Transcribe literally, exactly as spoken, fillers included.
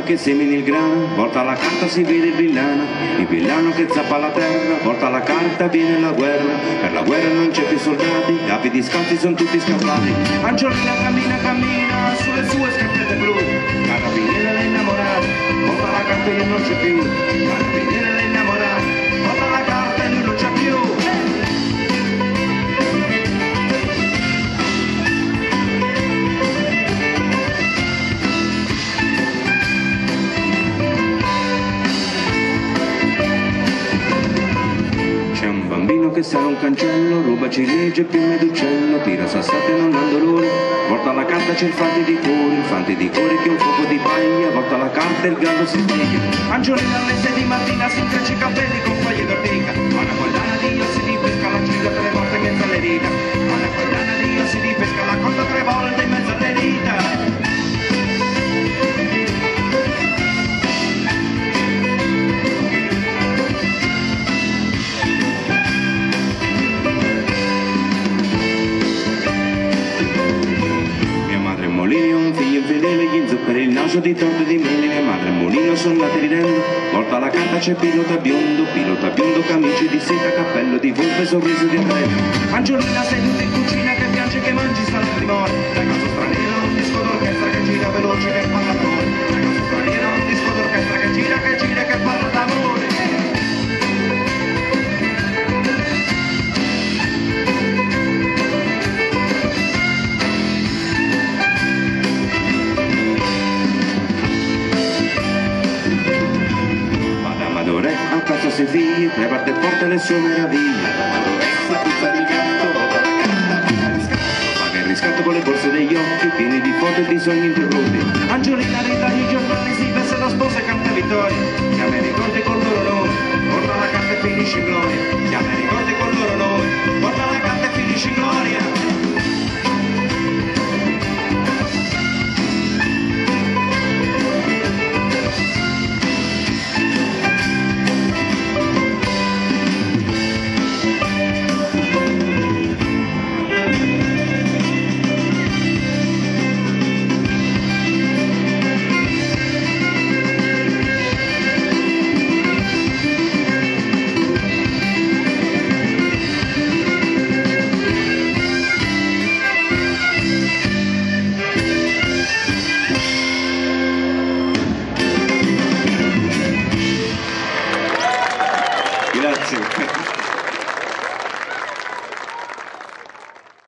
che semini il grano, volta la carta si vede il villano, il villano che zappa la terra, volta la carta viene la guerra, per la guerra non c'è più soldati, capi discalzi sono tutti scappati, Angiolina cammina cammina sulle sue scarpette blu, carabiniere l'è innamorata, volta la carta e non c'è più, carabiniere l'è innamorata, volta la carta e lui non c'è più. Che sarà un cancello, ruba ciliegie e piume d'uccello, tira sassate e non ha dolore, volta la carta c'è il fante di cuore, il fante di cuore che è un fuoco di paglia, volta la carta e il gallo si spiega, Angiolina alle sei di mattina si intreccia i capelli con foglie d'ortica, una collana di io si ripesca la gira tre volte in mezzo alle dita, una collana di io si ripesca la costa tre volte in mezzo alle dita. Un figlio infedele gli inzupperi il naso di torte di mele, mia madre e mulino sono andate ridendo, volta la carta c'è pilota biondo, pilota biondo, camicie di seta, cappello di volpe, sorriso di treno, Angiolina seduta in cucina che piange che mangi salata di mare, ragazzo straniero un disco d'orchestra che gira veloce che parla d'amore, ragazzo straniero un disco d'orchestra che gira che gira che parla d'amore. A casa sei figli, preparte e porta le sue meraviglie. La puzza di gatto, volta la carta, paga il riscatto. Paga il riscatto con le borse degli occhi, pieni di foto e di sogni interrotti. Angiolina ritaglia i giornali, si veste la sposa e canta vittoria. Chiama i ricordi col loro nome, porta la carta e finisce in gloria. Chiama i ricordi col loro nome.